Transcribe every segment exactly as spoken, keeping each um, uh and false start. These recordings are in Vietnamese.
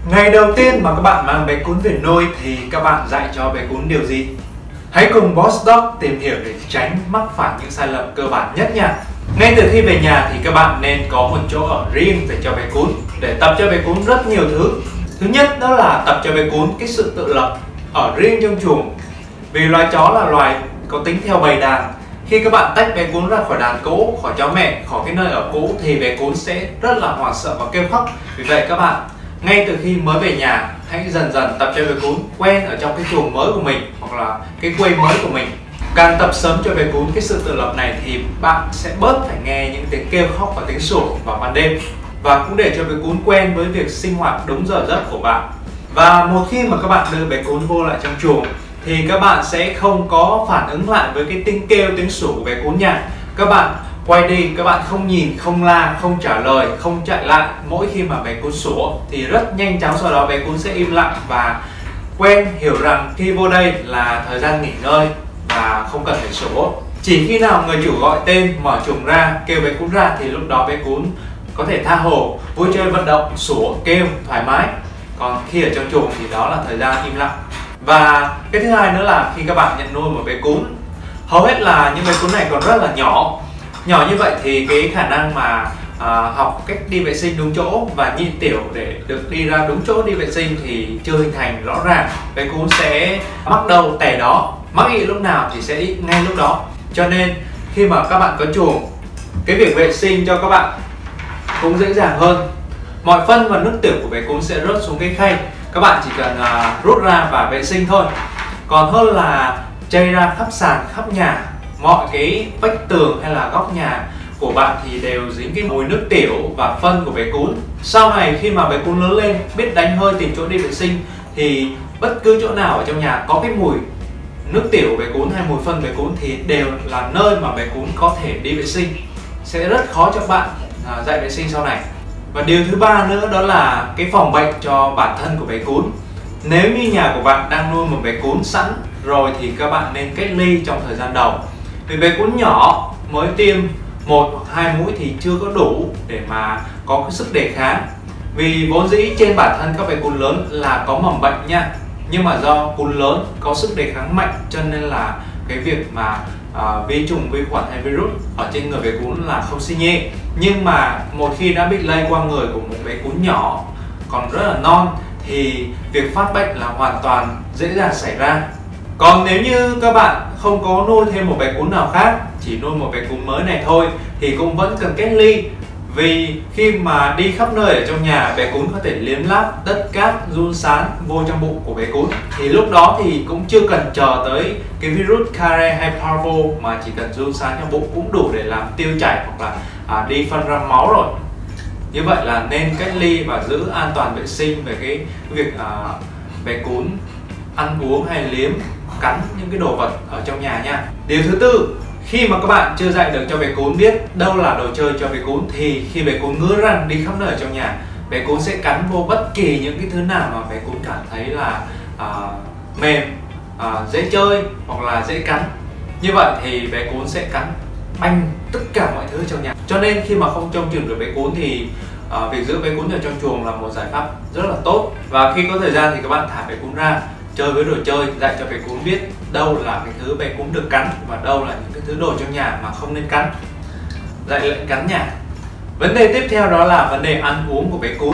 Ngày đầu tiên mà các bạn mang bé cún về nuôi thì các bạn dạy cho bé cún điều gì? Hãy cùng Boss Dog tìm hiểu để tránh mắc phải những sai lầm cơ bản nhất nha. Ngay từ khi về nhà thì các bạn nên có một chỗ ở riêng để cho bé cún, để tập cho bé cún rất nhiều thứ. Thứ nhất đó là tập cho bé cún cái sự tự lập ở riêng trong chuồng. Vì loài chó là loài có tính theo bầy đàn. Khi các bạn tách bé cún ra khỏi đàn cũ, khỏi chó mẹ, khỏi cái nơi ở cũ thì bé cún sẽ rất là hoảng sợ và kêu khóc. Vì vậy các bạn ngay từ khi mới về nhà hãy dần dần tập cho bé cún quen ở trong cái chuồng mới của mình hoặc là cái quê mới của mình. Càng tập sớm cho bé cún cái sự tự lập này thì bạn sẽ bớt phải nghe những tiếng kêu khóc và tiếng sủa vào ban đêm, và cũng để cho bé cún quen với việc sinh hoạt đúng giờ giấc của bạn. Và một khi mà các bạn đưa bé cún vô lại trong chuồng thì các bạn sẽ không có phản ứng lại với cái tiếng kêu tiếng sủa của bé cún nha. Các bạn quay đi, các bạn không nhìn, không la, không trả lời, không chạy lại mỗi khi mà bé cún sủa thì rất nhanh chóng sau đó bé cún sẽ im lặng và quen hiểu rằng khi vô đây là thời gian nghỉ ngơi và không cần phải sủa. Chỉ khi nào người chủ gọi tên, mở chuồng ra, kêu bé cún ra thì lúc đó bé cún có thể tha hồ, vui chơi vận động, sủa, kêu thoải mái. Còn khi ở trong chuồng thì đó là thời gian im lặng. Và cái thứ hai nữa là khi các bạn nhận nuôi một bé cún, hầu hết là những bé cún này còn rất là nhỏ. Nhỏ như vậy thì cái khả năng mà à, học cách đi vệ sinh đúng chỗ và nhịn tiểu để được đi ra đúng chỗ đi vệ sinh thì chưa hình thành rõ ràng. Bé cún sẽ mắc đâu tè đó, mắc ị lúc nào thì sẽ ị ngay lúc đó. Cho nên khi mà các bạn có chuồng, cái việc vệ sinh cho các bạn cũng dễ dàng hơn. Mọi phân và nước tiểu của bé cún sẽ rớt xuống cái khay, các bạn chỉ cần uh, rút ra và vệ sinh thôi. Còn hơn là chây ra khắp sàn, khắp nhà, mọi cái vách tường hay là góc nhà của bạn thì đều dính cái mùi nước tiểu và phân của bé cún. Sau này khi mà bé cún lớn lên, biết đánh hơi tìm chỗ đi vệ sinh thì bất cứ chỗ nào ở trong nhà có cái mùi nước tiểu của bé cún hay mùi phân bé cún thì đều là nơi mà bé cún có thể đi vệ sinh. Sẽ rất khó cho bạn uh, dạy vệ sinh sau này. Và điều thứ ba nữa đó là cái phòng bệnh cho bản thân của bé cún. Nếu như nhà của bạn đang nuôi một bé cún sẵn rồi thì các bạn nên cách ly trong thời gian đầu. Vì bé cún nhỏ mới tiêm một hoặc hai mũi thì chưa có đủ để mà có cái sức đề kháng. Vì vốn dĩ trên bản thân các bé cún lớn là có mầm bệnh nha. Nhưng mà do cún lớn có sức đề kháng mạnh cho nên là cái việc mà à, vi trùng, vi khuẩn hay virus ở trên người bé cún là không xi nhê. Nhưng mà một khi đã bị lây qua người của một bé cún nhỏ còn rất là non thì việc phát bệnh là hoàn toàn dễ dàng xảy ra. Còn nếu như các bạn không có nuôi thêm một bé cún nào khác, chỉ nuôi một bé cún mới này thôi thì cũng vẫn cần cách ly. Vì khi mà đi khắp nơi ở trong nhà, bé cún có thể liếm láp đất cát, giun sán vô trong bụng của bé cún. Thì lúc đó thì cũng chưa cần chờ tới cái virus Kare hay Parvo, mà chỉ cần giun sán trong bụng cũng đủ để làm tiêu chảy hoặc là à, đi phân ra máu rồi. Như vậy là nên cách ly và giữ an toàn vệ sinh về cái việc à, bé cún ăn uống hay liếm, cắn những cái đồ vật ở trong nhà nha. Điều thứ tư, khi mà các bạn chưa dạy được cho bé cún biết đâu là đồ chơi cho bé cún thì khi bé cún ngứa răng đi khắp nơi ở trong nhà, bé cún sẽ cắn vô bất kỳ những cái thứ nào mà bé cún cảm thấy là à, mềm, à, dễ chơi hoặc là dễ cắn. Như vậy thì bé cún sẽ cắn banh tất cả mọi thứ trong nhà. Cho nên khi mà không trông chừng được bé cún thì à, việc giữ bé cún ở trong chuồng là một giải pháp rất là tốt. Và khi có thời gian thì các bạn thả bé cún ra chơi với đồ chơi, dạy cho bé cún biết đâu là cái thứ bé cún được cắn và đâu là những cái thứ đồ trong nhà mà không nên cắn. Dạy lệnh cắn nhà. Vấn đề tiếp theo đó là vấn đề ăn uống của bé cún.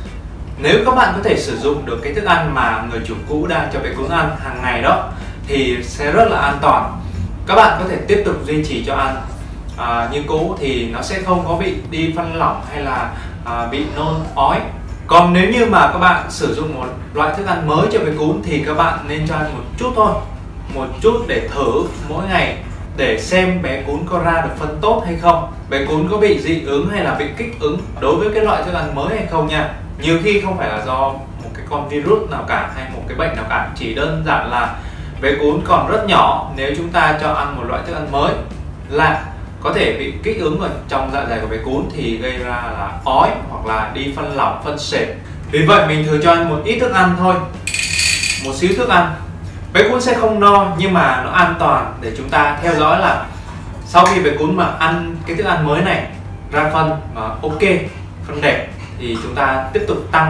Nếu các bạn có thể sử dụng được cái thức ăn mà người chủ cũ đang cho bé cún ăn hàng ngày đó thì sẽ rất là an toàn. Các bạn có thể tiếp tục duy trì cho ăn à, như cũ thì nó sẽ không có bị đi phân lỏng hay là à, bị nôn ói. Còn nếu như mà các bạn sử dụng một loại thức ăn mới cho bé cún thì các bạn nên cho ăn một chút thôi, một chút để thử mỗi ngày để xem bé cún có ra được phân tốt hay không, bé cún có bị dị ứng hay là bị kích ứng đối với cái loại thức ăn mới hay không nha. Nhiều khi không phải là do một cái con virus nào cả hay một cái bệnh nào cả, chỉ đơn giản là bé cún còn rất nhỏ. Nếu chúng ta cho ăn một loại thức ăn mới là có thể bị kích ứng ở trong dạ dày của bé cún thì gây ra là ói hoặc là đi phân lỏng, phân sệt. Vì vậy mình thử cho ăn một ít thức ăn thôi, một xíu thức ăn. Bé cún sẽ không no nhưng mà nó an toàn để chúng ta theo dõi là sau khi bé cún mà ăn cái thức ăn mới này ra phân mà ok, phân đẹp thì chúng ta tiếp tục tăng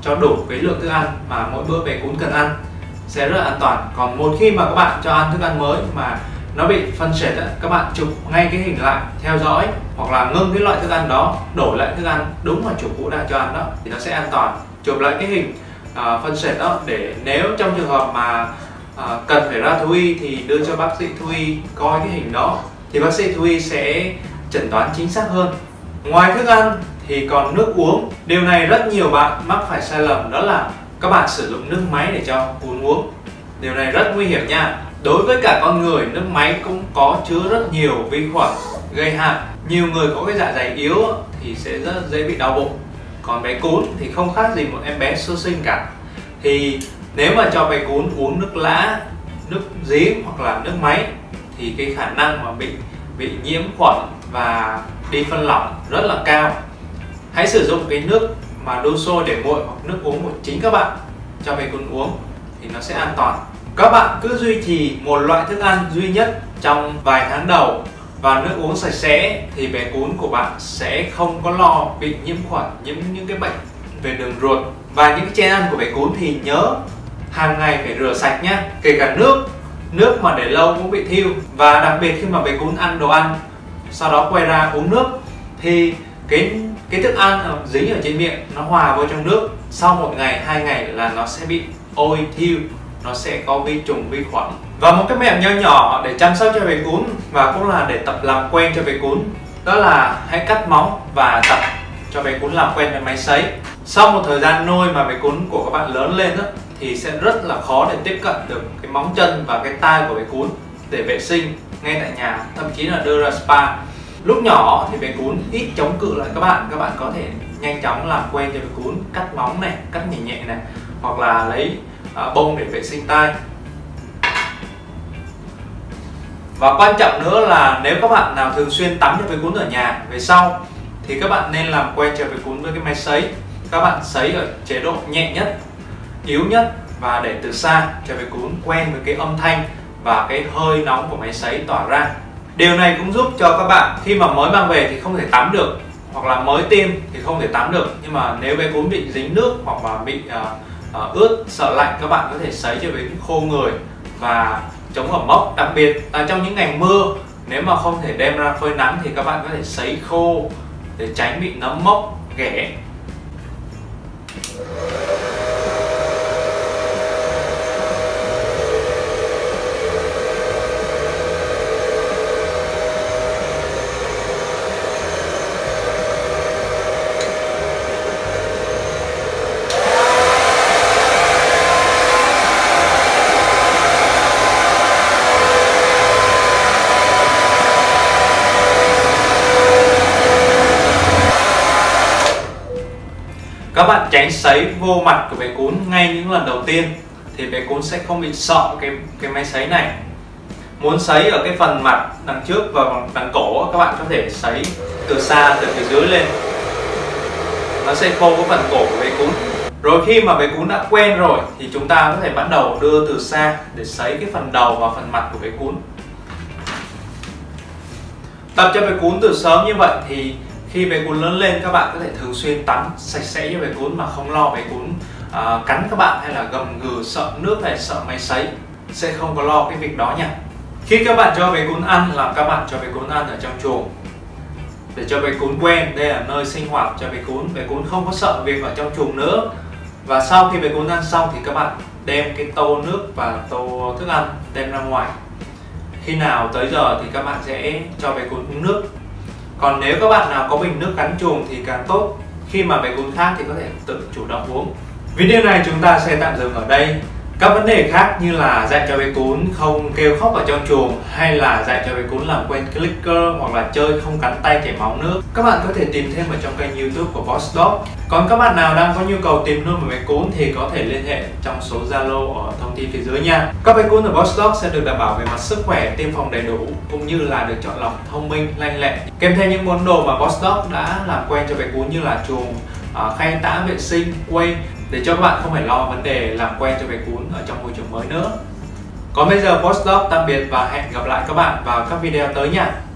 cho đủ cái lượng thức ăn mà mỗi bữa bé cún cần ăn, sẽ rất là an toàn. Còn một khi mà các bạn cho ăn thức ăn mới mà nó bị phân sệt, các bạn chụp ngay cái hình lại, theo dõi hoặc là ngưng cái loại thức ăn đó, đổi lại thức ăn đúng mà chủ cũ đã cho ăn đó, thì nó sẽ an toàn. Chụp lại cái hình uh, phân sệt đó, để nếu trong trường hợp mà uh, cần phải ra thú y thì đưa cho bác sĩ thú y coi cái hình đó, thì bác sĩ thú y sẽ chẩn đoán chính xác hơn. Ngoài thức ăn thì còn nước uống. Điều này rất nhiều bạn mắc phải sai lầm, đó là các bạn sử dụng nước máy để cho cún uống. Điều này rất nguy hiểm nha. Đối với cả con người, nước máy cũng có chứa rất nhiều vi khuẩn gây hại. Nhiều người có cái dạ dày yếu thì sẽ rất dễ bị đau bụng. Còn bé cún thì không khác gì một em bé sơ sinh cả. Thì nếu mà cho bé cún uống nước lã, nước giếng hoặc là nước máy thì cái khả năng mà bị bị nhiễm khuẩn và đi phân lỏng rất là cao. Hãy sử dụng cái nước mà đun sôi để nguội hoặc nước uống của chính các bạn cho bé cún uống thì nó sẽ an toàn. Các bạn cứ duy trì một loại thức ăn duy nhất trong vài tháng đầu và nước uống sạch sẽ thì bé cún của bạn sẽ không có lo bị nhiễm khuẩn, nhiễm những cái bệnh về đường ruột. Và những cái chén ăn của bé cún thì nhớ hàng ngày phải rửa sạch nhé, kể cả nước nước mà để lâu cũng bị thiêu. Và đặc biệt khi mà bé cún ăn đồ ăn sau đó quay ra uống nước thì cái cái thức ăn dính ở trên miệng nó hòa vào trong nước, sau một ngày hai ngày là nó sẽ bị ôi thiêu, nó sẽ có vi trùng vi khuẩn. Và một cái mẹo nho nhỏ để chăm sóc cho bé cún và cũng là để tập làm quen cho bé cún, đó là hãy cắt móng và tập cho bé cún làm quen với máy sấy. Sau một thời gian nuôi mà bé cún của các bạn lớn lên đó, thì sẽ rất là khó để tiếp cận được cái móng chân và cái tai của bé cún để vệ sinh ngay tại nhà, thậm chí là đưa ra spa. Lúc nhỏ thì bé cún ít chống cự lại các bạn, các bạn có thể nhanh chóng làm quen cho bé cún, cắt móng này, cắt nhẹ nhẹ này, hoặc là lấy à, bông để vệ sinh tai. Và quan trọng nữa là nếu các bạn nào thường xuyên tắm cho bé cún ở nhà, về sau thì các bạn nên làm quen cho bé cún với cái máy sấy. Các bạn sấy ở chế độ nhẹ nhất, yếu nhất và để từ xa cho bé cún quen với cái âm thanh và cái hơi nóng của máy sấy tỏa ra. Điều này cũng giúp cho các bạn khi mà mới mang về thì không thể tắm được, hoặc là mới tiêm thì không thể tắm được, nhưng mà nếu bé cún bị dính nước hoặc là bị uh, uh, ướt, sợ lạnh, các bạn có thể sấy cho bé khô người và chống ẩm mốc. Đặc biệt là trong những ngày mưa, nếu mà không thể đem ra phơi nắng thì các bạn có thể sấy khô để tránh bị nấm mốc, ghẻ. Các bạn tránh sấy vô mặt của bé cún ngay những lần đầu tiên thì bé cún sẽ không bị sợ cái cái máy sấy này. Muốn sấy ở cái phần mặt đằng trước và đằng cổ, các bạn có thể sấy từ xa, từ phía dưới lên, nó sẽ khô cái phần cổ của bé cún. Rồi khi mà bé cún đã quen rồi thì chúng ta có thể bắt đầu đưa từ xa để sấy cái phần đầu và phần mặt của bé cún. Tập cho bé cún từ sớm như vậy thì khi bé cún lớn lên, các bạn có thể thường xuyên tắm sạch sẽ cho bé cún mà không lo bé cún uh, cắn các bạn hay là gầm gừ, sợ nước hay sợ máy sấy, sẽ không có lo cái việc đó nha. Khi các bạn cho bé cún ăn là các bạn cho bé cún ăn ở trong chuồng để cho bé cún quen, đây là nơi sinh hoạt cho bé cún, bé cún không có sợ việc ở trong chuồng nữa. Và sau khi bé cún ăn xong thì các bạn đem cái tô nước và tô thức ăn đem ra ngoài. Khi nào tới giờ thì các bạn sẽ cho bé cún uống nước. Còn nếu các bạn nào có bình nước gắn chuồng thì càng tốt, khi mà bé cún khác thì có thể tự chủ động uống. Video này chúng ta sẽ tạm dừng ở đây. Các vấn đề khác như là dạy cho bé cún không kêu khóc ở trong chuồng, hay là dạy cho bé cún làm quen clicker, hoặc là chơi không cắn tay chảy máu nước, các bạn có thể tìm thêm ở trong kênh YouTube của Boss Dog. Còn các bạn nào đang có nhu cầu tìm nuôi một bé cún thì có thể liên hệ trong số Zalo ở thông tin phía dưới nha. Các bé cún ở Boss Dog sẽ được đảm bảo về mặt sức khỏe, tiêm phòng đầy đủ, cũng như là được chọn lọc thông minh, lanh lẹ, kèm theo những món đồ mà Boss Dog đã làm quen cho bé cún như là chuồng, khay tã vệ sinh, quay, để cho các bạn không phải lo vấn đề làm quen cho bé cún ở trong môi trường mới nữa. Còn bây giờ Boss Dog tạm biệt và hẹn gặp lại các bạn vào các video tới nha.